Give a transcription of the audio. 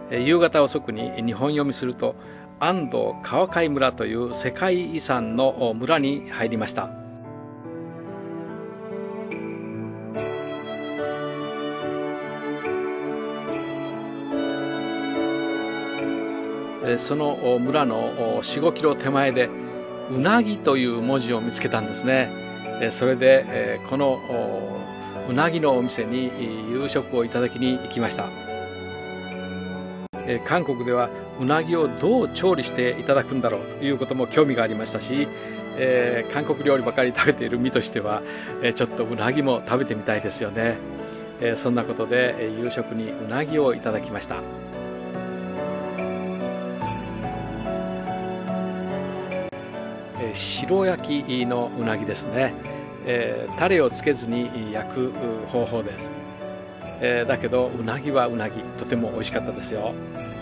夕方遅くに日本読みすると、安藤川海村という世界遺産の村に入りました。その村の4、5キロ手前でうなぎという文字を見つけたんですね。それでこのうなぎのお店に夕食をいただきに行きました。韓国ではうなぎをどう調理していただくんだろうということも興味がありましたし、韓国料理ばかり食べている身としてはちょっとうなぎも食べてみたいですよね。そんなことで夕食にうなぎをいただきました。白焼きのうなぎですね。タレをつけずに焼く方法です。だけどうなぎはうなぎ、とても美味しかったですよ。